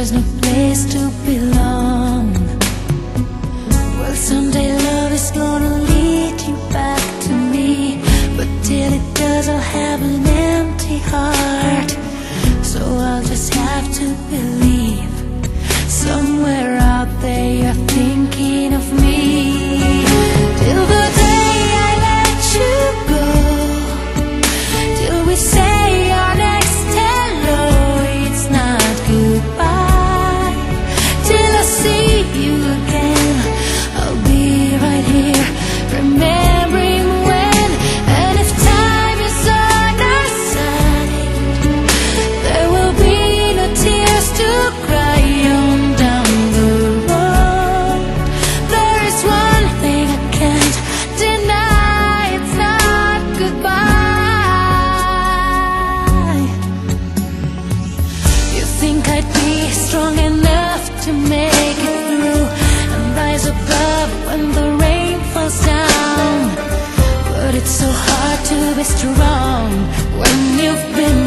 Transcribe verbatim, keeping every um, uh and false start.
there's no place to belong. Well, someday love is gonna lead you back to me, but till it does I'll have an empty heart. So I'll just have to believe somewhere out there you're thinking of me. Till the day I let you go, till we say our next hello, it's not goodbye. Till I see you again, I'll be right here, remembering when. And if time is on our side, there will be no tears to cry on down the road. There is one thing I can't deny, it's not goodbye. You think I'd be strong enough to make it through and rise above when the rain falls down, but it's so hard to be strong when you've been